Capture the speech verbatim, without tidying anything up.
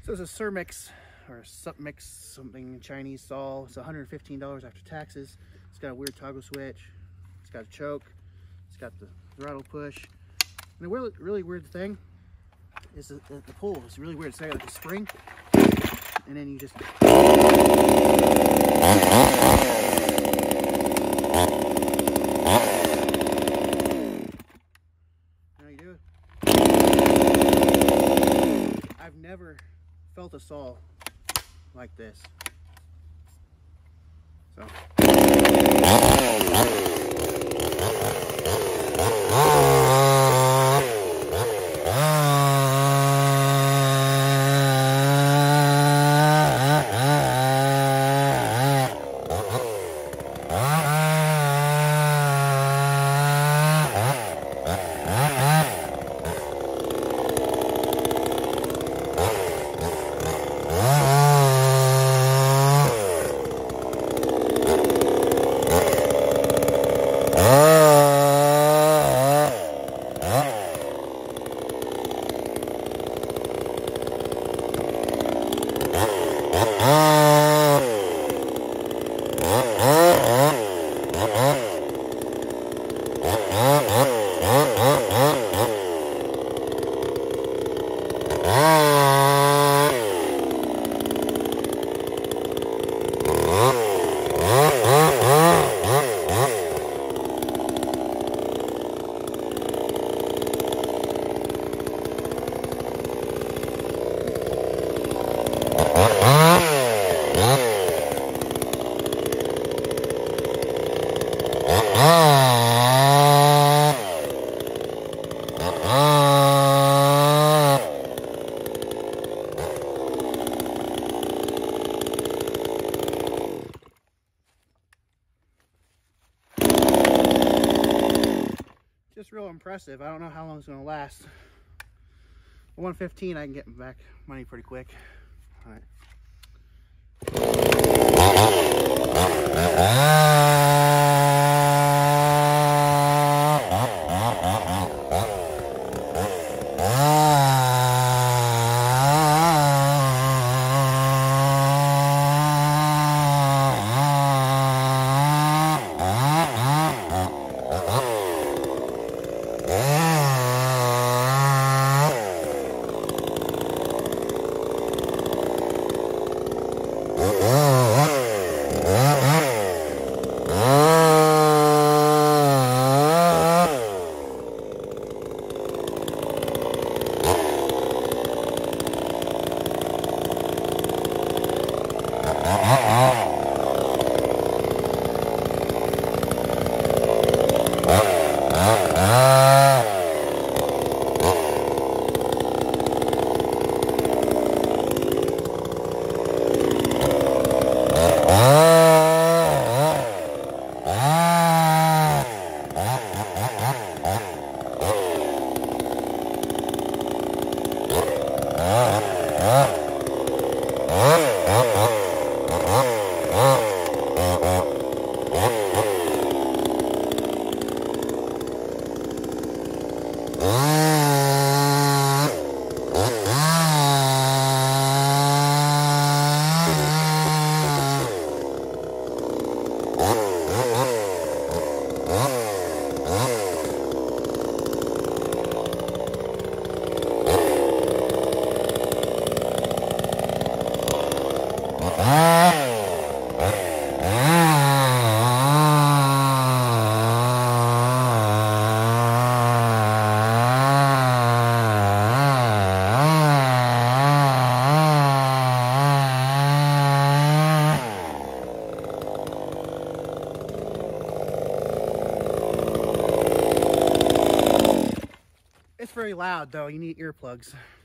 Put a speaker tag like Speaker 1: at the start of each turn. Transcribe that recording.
Speaker 1: So it's a supmix or supmix, something Chinese saw. It's one hundred fifteen dollars after taxes. It's got a weird toggle switch. It's got a choke. It's got the throttle push. And the really, really weird thing is the, the, the pull. It's really weird. It's got like a spring, and then you just. Now you do it. I've never felt a saw like this. So. Just real impressive. I don't know how long it's going to last. one fifteen, I can get back money pretty quick. All right. It's very loud though, you need earplugs.